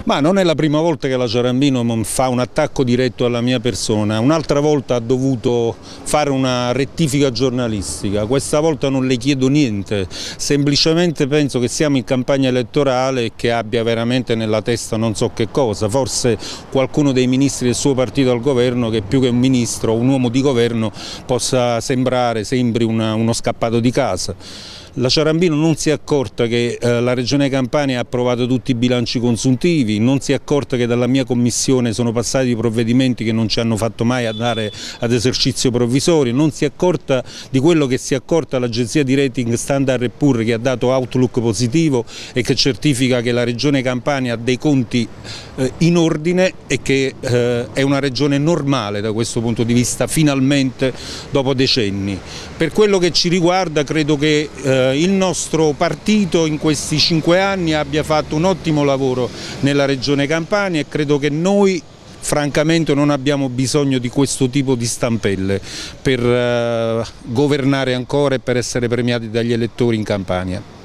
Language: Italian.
Ma non è la prima volta che la Ciarambino fa un attacco diretto alla mia persona, un'altra volta ha dovuto fare una rettifica giornalistica, questa volta non le chiedo niente, semplicemente penso che siamo in campagna elettorale e che abbia veramente nella testa non so che cosa, forse qualcuno dei ministri del suo partito al governo che più che un ministro, un uomo di governo sembri uno scappato di casa. La Ciarambino non si è accorta che la Regione Campania ha approvato tutti i bilanci consuntivi, non si è accorta che dalla mia commissione sono passati provvedimenti che non ci hanno fatto mai andare ad esercizio provvisorio, non si è accorta di quello che si è accorta l'agenzia di rating Standard & Poor's che ha dato outlook positivo e che certifica che la Regione Campania ha dei conti in ordine e che è una regione normale da questo punto di vista finalmente dopo decenni. Per quello che ci riguarda credo che il nostro partito in questi 5 anni abbia fatto un ottimo lavoro nella Regione Campania e credo che noi francamente non abbiamo bisogno di questo tipo di stampelle per governare ancora e per essere premiati dagli elettori in Campania.